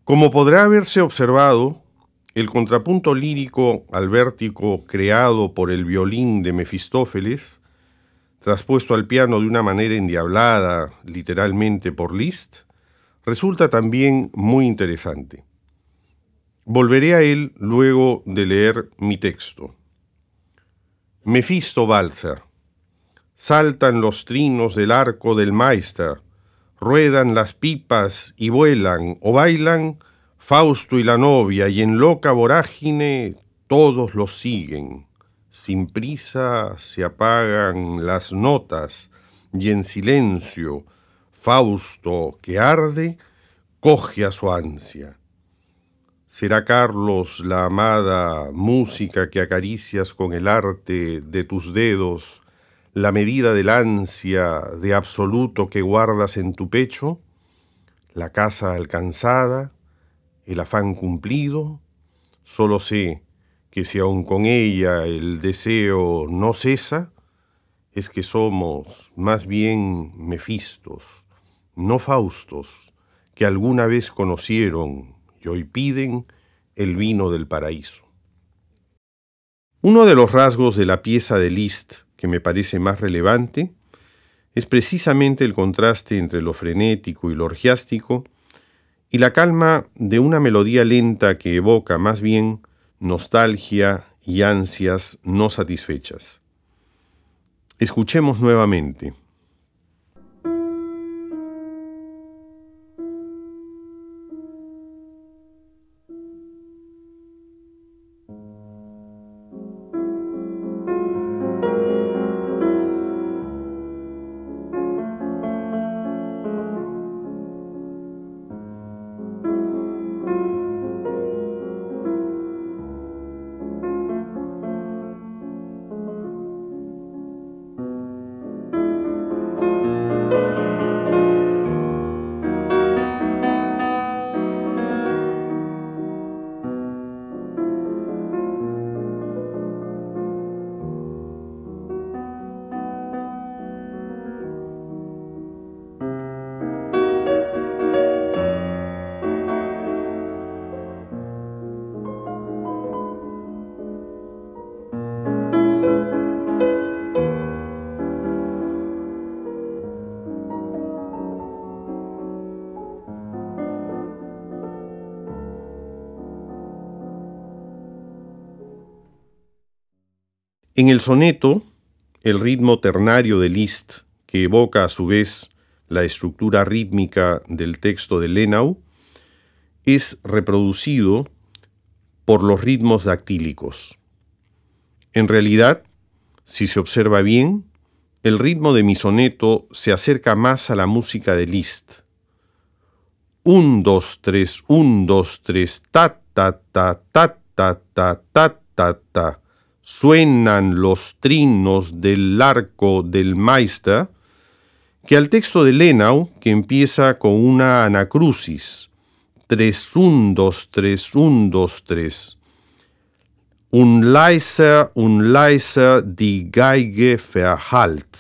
Como podrá haberse observado, el contrapunto lírico albértico creado por el violín de Mefistófeles, traspuesto al piano de una manera endiablada, literalmente por Liszt, resulta también muy interesante. Volveré a él luego de leer mi texto. Mefisto valsa. Saltan los trinos del arco del Meister, ruedan las pipas y vuelan o bailan Fausto y la novia, y en loca vorágine todos los siguen. Sin prisa se apagan las notas y en silencio Fausto, que arde, coge a su ansia. ¿Será, Carlos, la amada música que acaricias con el arte de tus dedos, la medida del ansia de absoluto que guardas en tu pecho? ¿La casa alcanzada? ¿El afán cumplido? Solo sé que si aun con ella el deseo no cesa, es que somos más bien Mefistos, no Faustos, que alguna vez conocieron y hoy piden el vino del paraíso. Uno de los rasgos de la pieza de Liszt que me parece más relevante es precisamente el contraste entre lo frenético y lo orgiástico y la calma de una melodía lenta que evoca más bien nostalgia y ansias no satisfechas. Escuchemos nuevamente. En el soneto, el ritmo ternario de Liszt, que evoca a su vez la estructura rítmica del texto de Lenau, es reproducido por los ritmos dactílicos. En realidad, si se observa bien, el ritmo de mi soneto se acerca más a la música de Liszt. 1, 2, 3, 1, 2, 3, ta, ta, ta, ta, ta, ta, ta, ta, ta. Suenan los trinos del arco del Meister, que al texto de Lenau, que empieza con una anacrusis, 3, 1, 2, 3, 1, 2, 3. Un leiser, die Geige verhallt.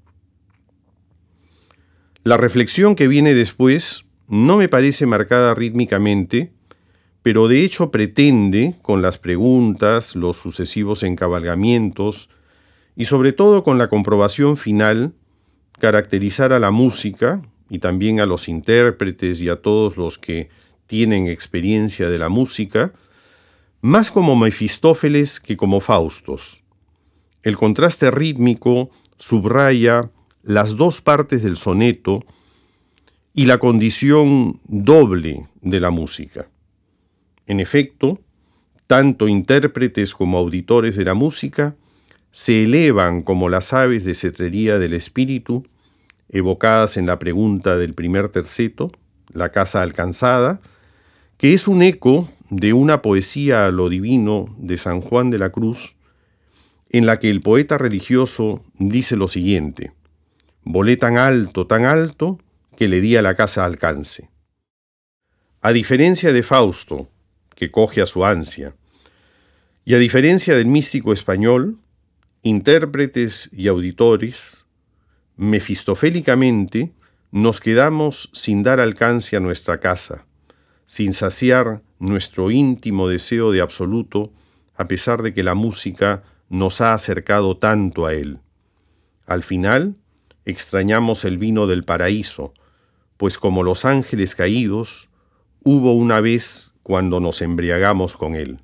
La reflexión que viene después no me parece marcada rítmicamente, pero de hecho pretende, con las preguntas, los sucesivos encabalgamientos y sobre todo con la comprobación final, caracterizar a la música y también a los intérpretes y a todos los que tienen experiencia de la música, más como Mefistófeles que como Faustos. El contraste rítmico subraya las dos partes del soneto y la condición doble de la música. En efecto, tanto intérpretes como auditores de la música se elevan como las aves de cetrería del espíritu, evocadas en la pregunta del primer terceto, la casa alcanzada, que es un eco de una poesía a lo divino de San Juan de la Cruz, en la que el poeta religioso dice lo siguiente: volé tan alto, que le di a la casa alcance. A diferencia de Fausto, que coge a su ansia, y a diferencia del místico español, intérpretes y auditores, mefistofélicamente nos quedamos sin dar alcance a nuestra casa, sin saciar nuestro íntimo deseo de absoluto, a pesar de que la música nos ha acercado tanto a él. Al final, extrañamos el vino del paraíso, pues como los ángeles caídos, hubo una vez cuando nos embriagamos con él.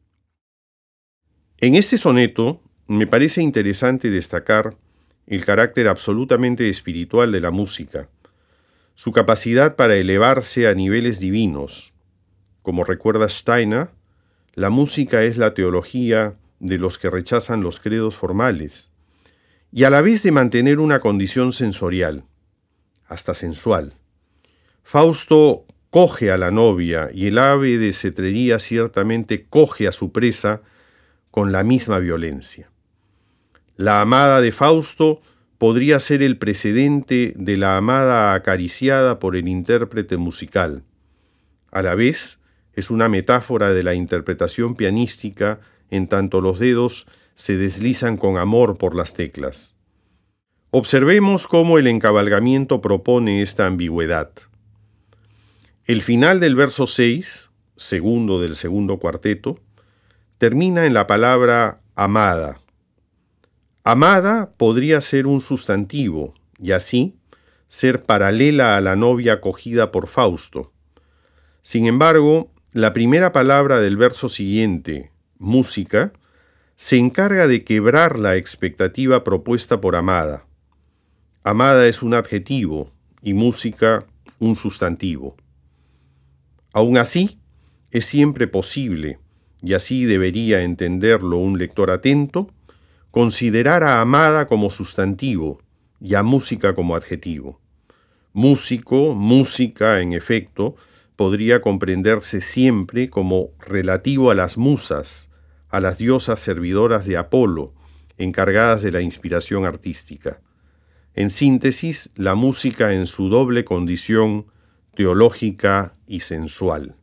En este soneto me parece interesante destacar el carácter absolutamente espiritual de la música, su capacidad para elevarse a niveles divinos. Como recuerda Steiner, la música es la teología de los que rechazan los credos formales, y a la vez de mantener una condición sensorial, hasta sensual. Fausto coge a la novia y el ave de cetrería ciertamente coge a su presa con la misma violencia. La amada de Fausto podría ser el precedente de la amada acariciada por el intérprete musical. A la vez, es una metáfora de la interpretación pianística en tanto los dedos se deslizan con amor por las teclas. Observemos cómo el encabalgamiento propone esta ambigüedad. El final del verso 6, segundo del segundo cuarteto, termina en la palabra amada. Amada podría ser un sustantivo y así ser paralela a la novia acogida por Fausto. Sin embargo, la primera palabra del verso siguiente, música, se encarga de quebrar la expectativa propuesta por amada. Amada es un adjetivo y música un sustantivo. Aún así, es siempre posible, y así debería entenderlo un lector atento, considerar a amada como sustantivo y a música como adjetivo. Músico, música, en efecto, podría comprenderse siempre como relativo a las musas, a las diosas servidoras de Apolo, encargadas de la inspiración artística. En síntesis, la música en su doble condición teológica y sensual.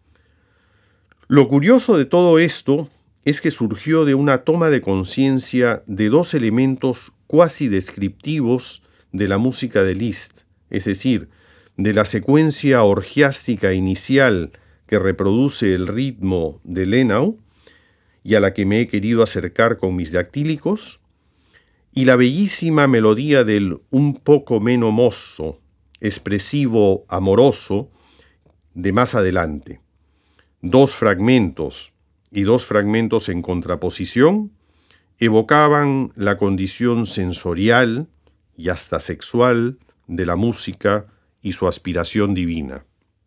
Lo curioso de todo esto es que surgió de una toma de conciencia de dos elementos cuasi descriptivos de la música de Liszt, es decir, de la secuencia orgiástica inicial que reproduce el ritmo de Lenau y a la que me he querido acercar con mis dactílicos, y la bellísima melodía del un poco meno mosso, expresivo amoroso, de más adelante. Dos fragmentos en contraposición evocaban la condición sensorial y hasta sexual de la música y su aspiración divina.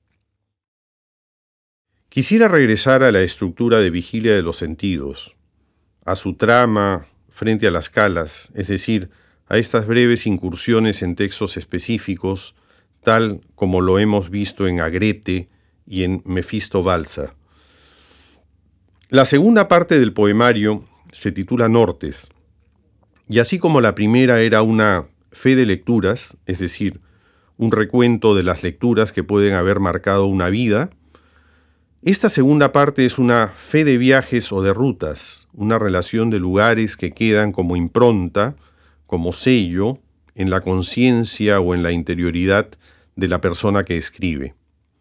Quisiera regresar a la estructura de Vigilia de los Sentidos, a su trama frente a las calas, es decir, a estas breves incursiones en textos específicos, tal como lo hemos visto en Agrete y en Mefisto Balsa. La segunda parte del poemario se titula Nortes, y así como la primera era una fe de lecturas, es decir, un recuento de las lecturas que pueden haber marcado una vida, esta segunda parte es una fe de viajes o de rutas, una relación de lugares que quedan como impronta, como sello, en la conciencia o en la interioridad de la persona que escribe.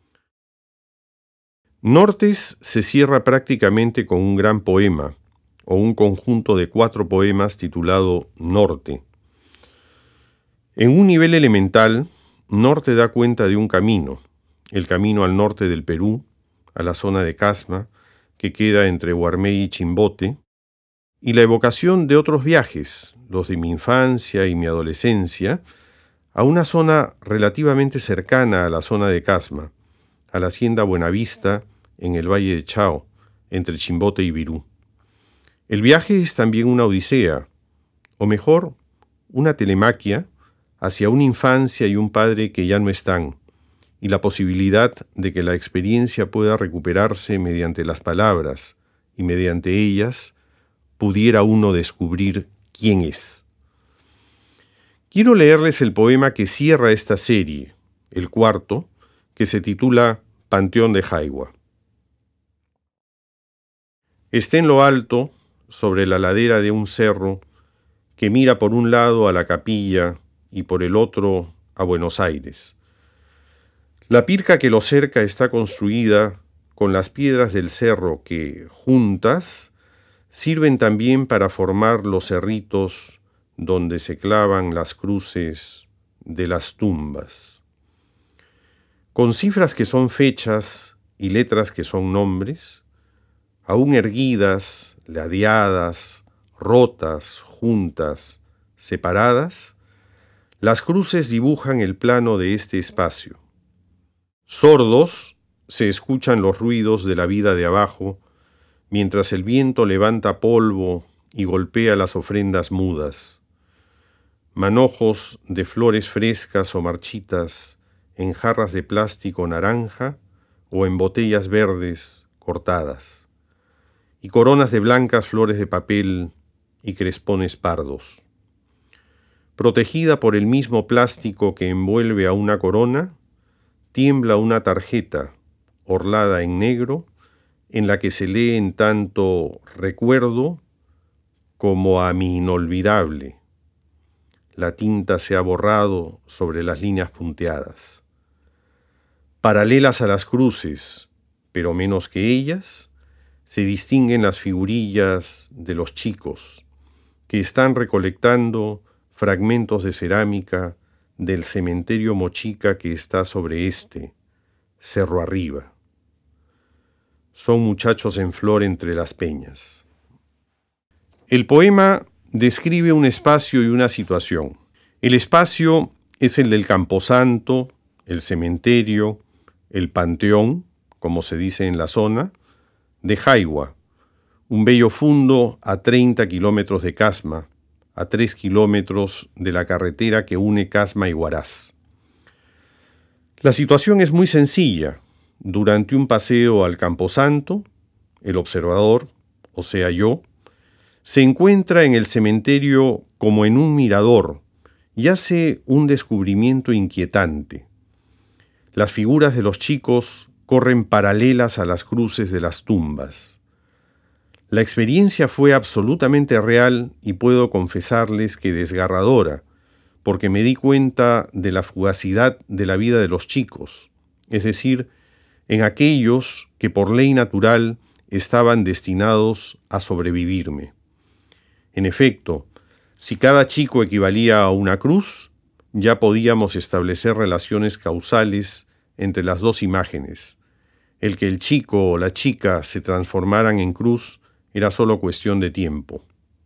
Nortes se cierra prácticamente con un gran poema, o un conjunto de 4 poemas titulado Norte. En un nivel elemental, Norte da cuenta de un camino, el camino al norte del Perú, a la zona de Casma, que queda entre Huarmey y Chimbote, y la evocación de otros viajes, los de mi infancia y mi adolescencia, a una zona relativamente cercana a la zona de Casma, a la hacienda Buenavista, en el Valle de Chao, entre Chimbote y Virú. El viaje es también una odisea, o mejor, una telemaquia hacia una infancia y un padre que ya no están, y la posibilidad de que la experiencia pueda recuperarse mediante las palabras, y mediante ellas pudiera uno descubrir quién es. Quiero leerles el poema que cierra esta serie, el cuarto, que se titula Panteón de Jaigua. Esté en lo alto, sobre la ladera de un cerro, que mira por un lado a la capilla y por el otro a Buenos Aires. La pirca que lo cerca está construida con las piedras del cerro que, juntas, sirven también para formar los cerritos donde se clavan las cruces de las tumbas. Con cifras que son fechas y letras que son nombres, aún erguidas, ladeadas, rotas, juntas, separadas, las cruces dibujan el plano de este espacio. Sordos se escuchan los ruidos de la vida de abajo, mientras el viento levanta polvo y golpea las ofrendas mudas. Manojos de flores frescas o marchitas en jarras de plástico naranja o en botellas verdes cortadas, y coronas de blancas flores de papel y crespones pardos. Protegida por el mismo plástico que envuelve a una corona, tiembla una tarjeta orlada en negro en la que se lee en tanto recuerdo como a mi inolvidable. La tinta se ha borrado sobre las líneas punteadas. Paralelas a las cruces, pero menos que ellas, se distinguen las figurillas de los chicos que están recolectando fragmentos de cerámica del cementerio Mochica que está sobre este, cerro arriba. Son muchachos en flor entre las peñas. El poema describe un espacio y una situación. El espacio es el del camposanto, el cementerio, el panteón, como se dice en la zona, de Jaiua, un bello fundo a 30 kilómetros de Casma, a 3 kilómetros de la carretera que une Casma y Huaraz. La situación es muy sencilla. Durante un paseo al camposanto, el observador, o sea yo, se encuentra en el cementerio como en un mirador y hace un descubrimiento inquietante. Las figuras de los chicos corren paralelas a las cruces de las tumbas. La experiencia fue absolutamente real y puedo confesarles que desgarradora, porque me di cuenta de la fugacidad de la vida de los chicos, es decir, en aquellos que por ley natural estaban destinados a sobrevivirme. En efecto, si cada chico equivalía a una cruz, ya podíamos establecer relaciones causales entre las dos imágenes. El que el chico o la chica se transformaran en cruz era solo cuestión de tiempo.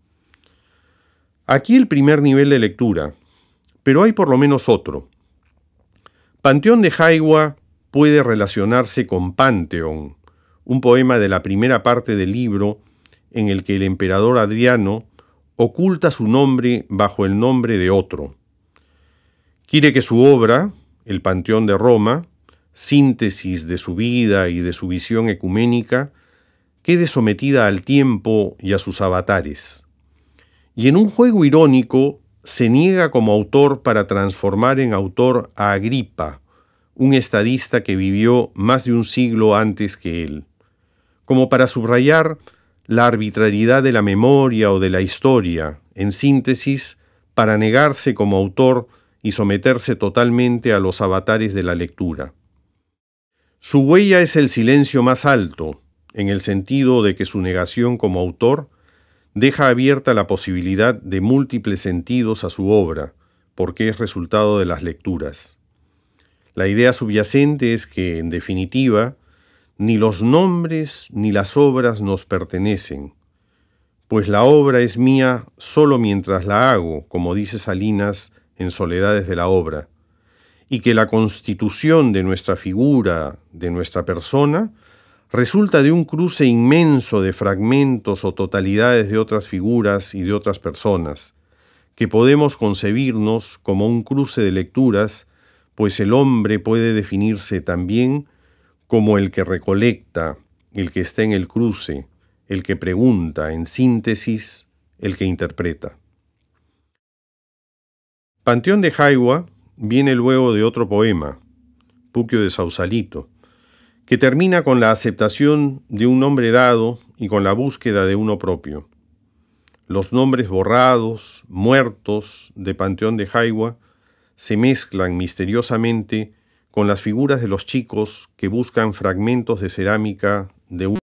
Aquí el primer nivel de lectura, pero hay por lo menos otro. Panteón de Jaiua puede relacionarse con Panteón, un poema de la primera parte del libro en el que el emperador Adriano oculta su nombre bajo el nombre de otro. Quiere que su obra, El Panteón de Roma, síntesis de su vida y de su visión ecuménica, quede sometida al tiempo y a sus avatares. Y en un juego irónico se niega como autor para transformar en autor a Agripa, un estadista que vivió más de un siglo antes que él, como para subrayar la arbitrariedad de la memoria o de la historia, en síntesis, para negarse como autor y someterse totalmente a los avatares de la lectura. Su huella es el silencio más alto, en el sentido de que su negación como autor deja abierta la posibilidad de múltiples sentidos a su obra, porque es resultado de las lecturas. La idea subyacente es que, en definitiva, ni los nombres ni las obras nos pertenecen, pues la obra es mía solo mientras la hago, como dice Salinas en Soledades de la Obra, y que la constitución de nuestra figura, de nuestra persona, resulta de un cruce inmenso de fragmentos o totalidades de otras figuras y de otras personas, que podemos concebirnos como un cruce de lecturas, pues el hombre puede definirse también como el que recolecta, el que está en el cruce, el que pregunta, en síntesis, el que interpreta. Panteón de Jaiua viene luego de otro poema, Puquio de Sausalito, que termina con la aceptación de un nombre dado y con la búsqueda de uno propio. Los nombres borrados, muertos de Panteón de Jaiua se mezclan misteriosamente con las figuras de los chicos que buscan fragmentos de cerámica de un